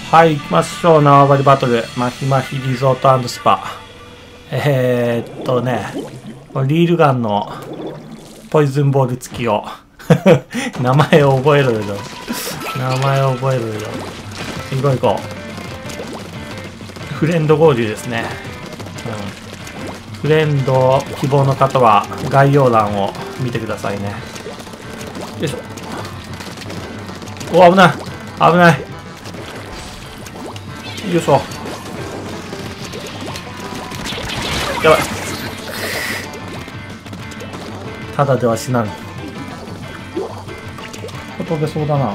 はい、行きましょう。縄張りバトル。マヒマヒリゾート&スパ。ね、リールガンのポイズンボール付きを。名前を覚えろよ。名前を覚えろよ。行こう行こう。フレンド合流ですね。フレンド希望の方は概要欄を見てくださいね。よいしょ。お、危ない。危ない。よいしょ。やばい。ただでは死なぬ。飛べそうだな。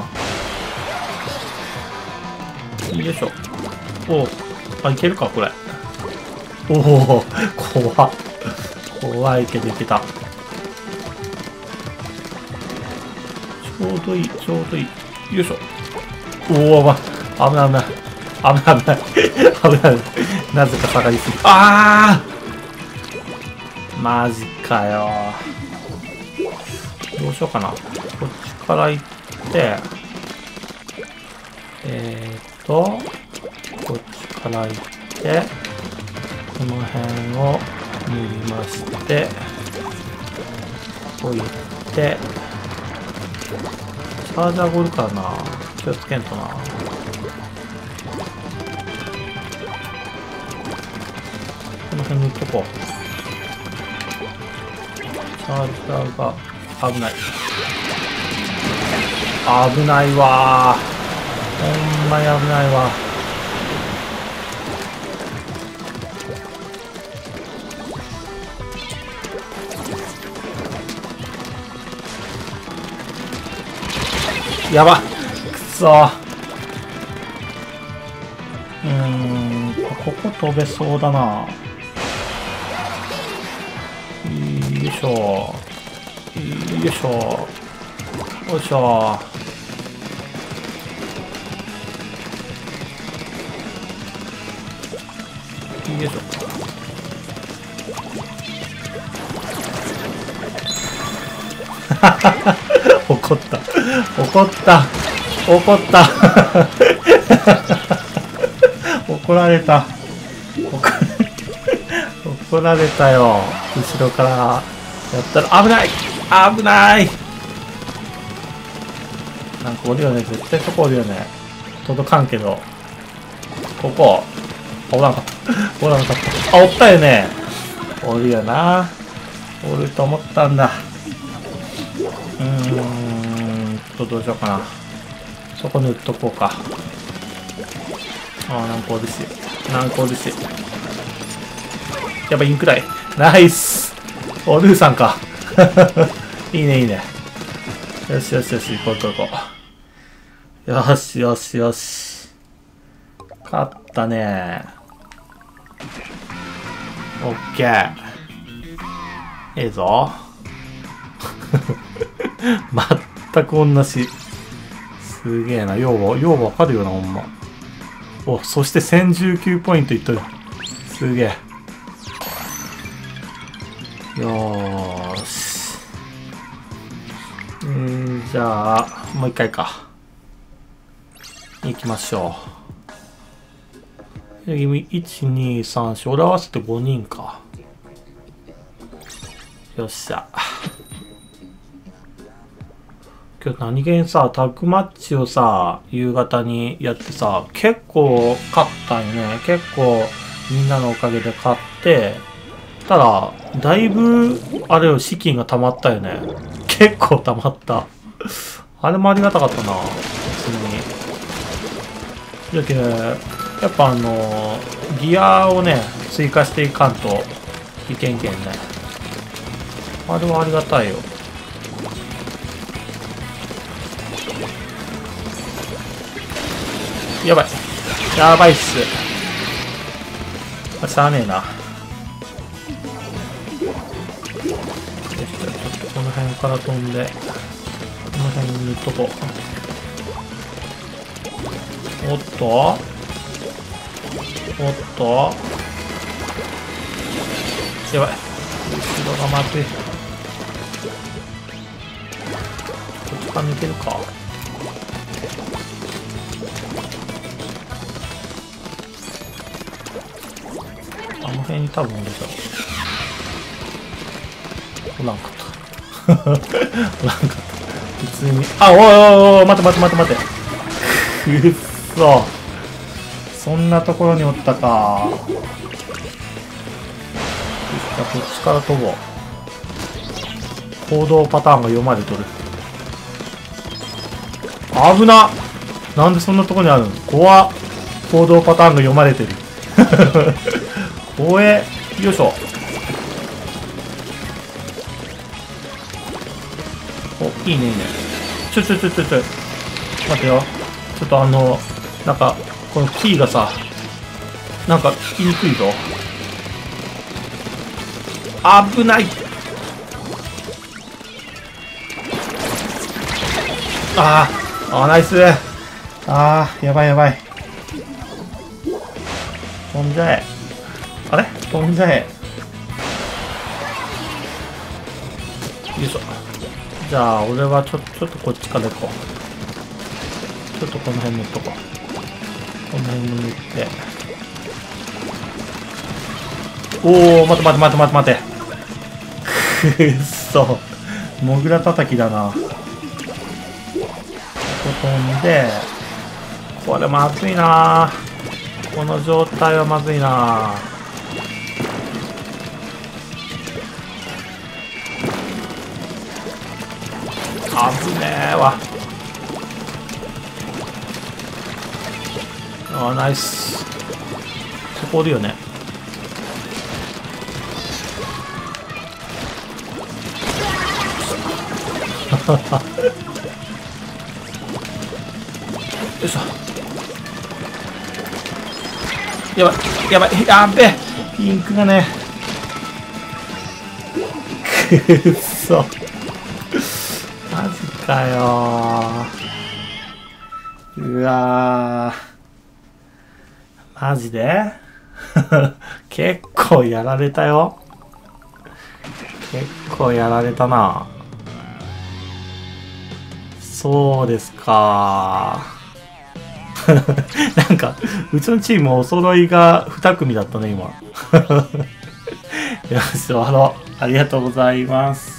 よいしょ。おお。あ、いけるか、これ。おお、怖っ。怖いけどいけた。ちょうどいい、ちょうどいい。よいしょ。おお、危ない危ない。危ない危ない。危ない。なぜか下がりすぎ。ああマジかよ。どうしようかな。こっちから行って、こっちから行って、この辺を塗りまして、こう行って、チャージャーゴルからな。気をつけんとな。この辺塗っとこう。チャージャーが危ない。危ないわー。ほんまに危ないわ。やばっ。くそー。ここ飛べそうだな。よいしょ。よいしょ。よいしょ。よいしょ。怒った。怒った。怒った。怒られた。怒られたよ。後ろからやったら危ない。危ない。なんかおるよね。絶対そこおるよね。届かんけど。ここ。おらんかった。おらんかった。あ、おったよね。おるよな。おると思ったんだ。どうしようかな。そこに売っとこうか。ああ、なんかおるし。なんかおるし。やっぱインクライ。ナイス。お、ルーさんか。いいね、いいね。よしよしよし、行こう行こう行こう。よしよしよし。勝ったね。オッケー。ええぞ。全く同じ。すげえな。ようわかるよな、ほんま。お、そして1019ポイントいっとる。すげえ。よーし。じゃあ、もう一回か。行きましょう。1、2、3、4。俺合わせて5人か。よっしゃ。今日何気にさ、タッグマッチをさ、夕方にやってさ、結構勝ったんよね。結構みんなのおかげで勝って、ただ、だいぶ、あれよ、資金が溜まったよね。結構溜まった。あれもありがたかったな、普通に。だけど、やっぱギアをね、追加していかんといけんけんね。あれはありがたいよ。やばい。やばいっす。しゃあねえな。よし、じゃあちょっとこの辺から飛んで、この辺に塗っとこう。おっとおっとやばい。後ろがまずい。こっちから抜けるか。 辺に多分おるでしょ。おらんかった。おらんかった。普通に。あ、おいおいおい、待て待て待て待て。くっそ。そんなところにおったか。じゃあこっちから飛ぼう。行動パターンが読まれとる。危な。なんでそんなとこにあるの？怖っ。行動パターンが読まれてる。怖え。よいしょ。お、いいねいいね。ちょ。待てよ。ちょっとなんか、このキーがさ、なんか聞きにくいぞ。危ない。あー、ナイス。あー、やばいやばい。飛んじゃえ。あれ飛んじゃえ。よいしょ。じゃあ、俺はちょっとこっちから行こう。ちょっとこの辺持っとこう。この辺に行って。おー、待て。くっそ。モグラ叩きだな。ここ飛んで、これまずいな。この状態はまずいな。危ねえわ。あ、ナイス。そこおるよね。よいしょ。やばい、やべえ。ピンクがね。くっそ。マジかよー。うわー。マジで結構やられたよ。結構やられたな。そうですか。なんか、うちのチームお揃いが2組だったね、今。よし、終わろう。ありがとうございます。